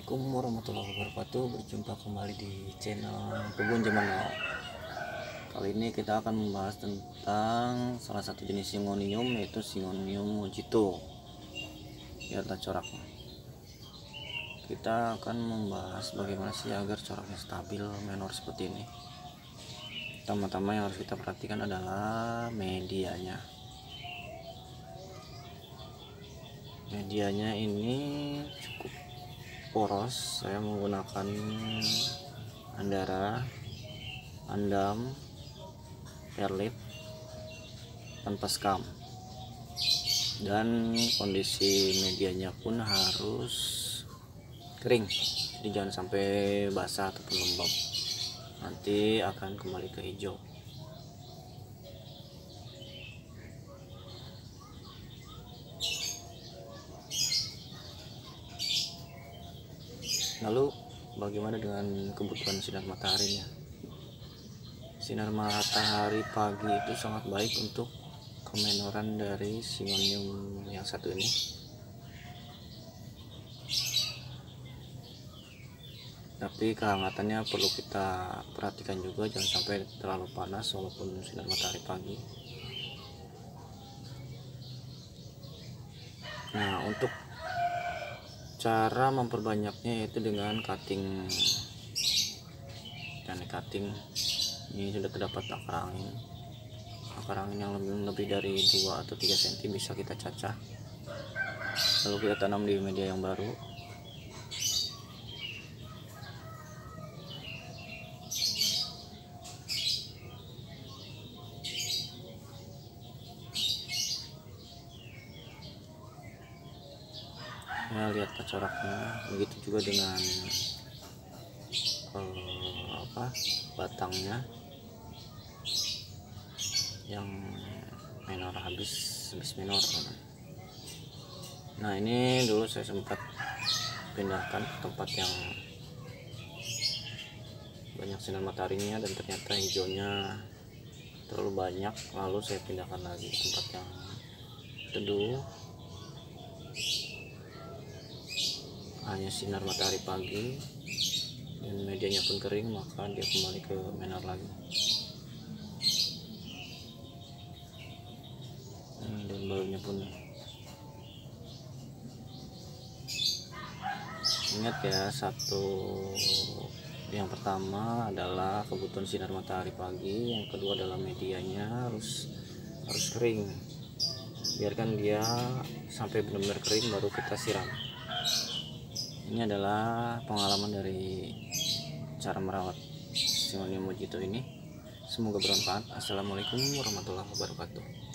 Assalamualaikum warahmatullahi wabarakatuh. Berjumpa kembali di channel Kebun Zaman Now. Kali ini kita akan membahas tentang salah satu jenis Syngonium, yaitu Syngonium mojito biarlah coraknya. Kita akan membahas bagaimana sih agar coraknya stabil menor seperti ini. Pertama-tama yang harus kita perhatikan adalah medianya. Medianya ini cukup poros. Saya menggunakan Andara, Andam, perlit tanpa skam, dan kondisi medianya pun harus kering, jadi jangan sampai basah ataupun lembab, nanti akan kembali ke hijau. Lalu bagaimana dengan kebutuhan sinar mataharinya? Sinar matahari pagi itu sangat baik untuk kemenoran dari Syngonium yang satu ini. Tapi kehangatannya perlu kita perhatikan juga, jangan sampai terlalu panas walaupun sinar matahari pagi. Nah, untuk cara memperbanyaknya yaitu dengan cutting. Teknik cutting ini sudah terdapat akar angin yang lebih dari 2 atau 3 cm bisa kita cacah, lalu kita tanam di media yang baru. Ya, lihat coraknya. Begitu juga dengan batangnya yang menor, habis menor. Nah, ini dulu saya sempat pindahkan ke tempat yang banyak sinar mataharinya dan ternyata hijaunya terlalu banyak, lalu saya pindahkan lagi ke tempat yang teduh, hanya sinar matahari pagi dan medianya pun kering, maka dia kembali ke menor lagi. Dan barunya pun ingat ya, yang pertama adalah kebutuhan sinar matahari pagi, yang kedua adalah medianya harus kering. Biarkan dia sampai benar-benar kering baru kita siram. Ini adalah pengalaman dari cara merawat Syngonium mojito ini. Semoga bermanfaat. Assalamualaikum warahmatullahi wabarakatuh.